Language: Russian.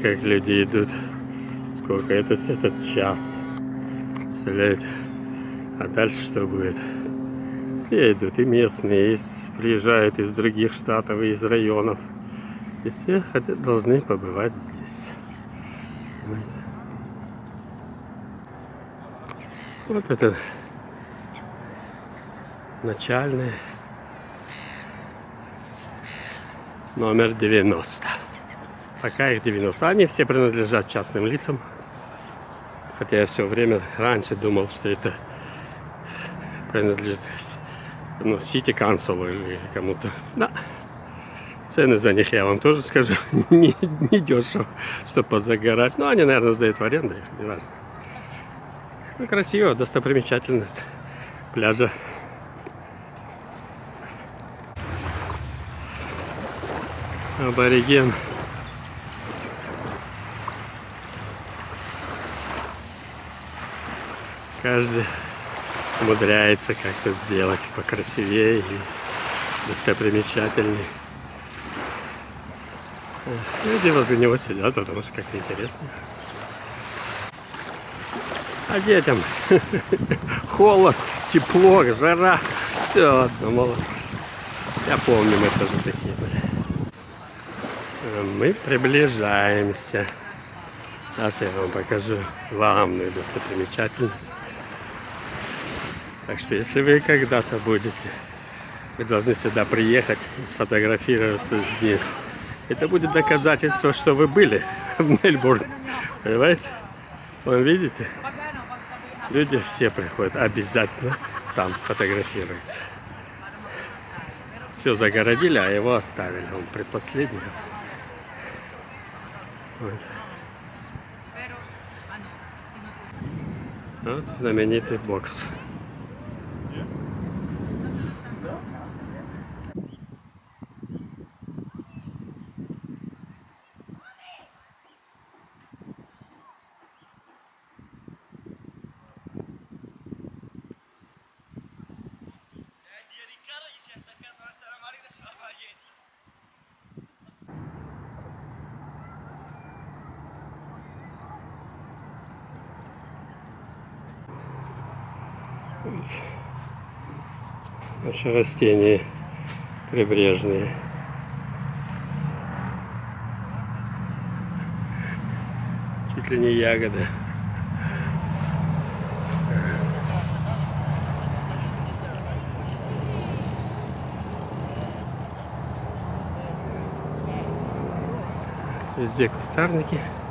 как люди идут. Сколько этот час. Представляете? А дальше что будет? Все идут, и местные, и приезжают из других штатов, и из районов. И все должны побывать здесь. Понимаете? Вот это начальный номер 90. Пока их 90. Они все принадлежат частным лицам. Хотя я все время раньше думал, что это принадлежит City Council или кому-то. Да. Цены за них, я вам тоже скажу, не дешево, чтобы позагорать. Но они, наверное, сдают в аренду, не важно. Ну, красиво, достопримечательность пляжа. Абориген. Каждый умудряется как-то сделать покрасивее и достопримечательнее. Люди возле него сидят, потому что как-то интересно. А детям холод, тепло, жара, все одно, молодцы. Я помню, мы тоже такие были. Мы приближаемся. Сейчас я вам покажу главную достопримечательность. Так что, если вы когда-то будете, вы должны сюда приехать и сфотографироваться здесь. Это будет доказательство, что вы были в Мельбурне. Понимаете? Вон, видите? Люди все приходят, обязательно там фотографируются. Все загородили, а его оставили. Он предпоследний. Вот. Вот знаменитый бокс. Наши растения прибрежные. Чуть ли не ягоды. Везде кустарники.